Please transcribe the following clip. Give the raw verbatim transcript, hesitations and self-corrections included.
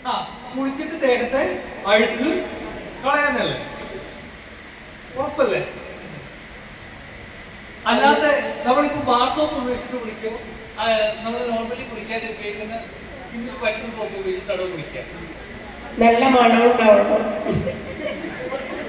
ആ കുളിച്ചിട്ട് ദേഹത്തെ അഴുക്ക് കളയാനല്ലേ, ഉറപ്പല്ലേ? അല്ലാതെ നമ്മളിപ്പോ ബാർ സോപ്പ് ഉപയോഗിച്ചിട്ട് കുളിക്കും, നമ്മൾ നോർമലി കുളിക്കാൻ ഉപയോഗിക്കുന്ന സ്കിന്നിൽ പറ്റുന്ന സോപ്പ് ഉപയോഗിച്ചിട്ടാണോ കുളിക്കുക? നല്ല മണം ഉണ്ടാവണം.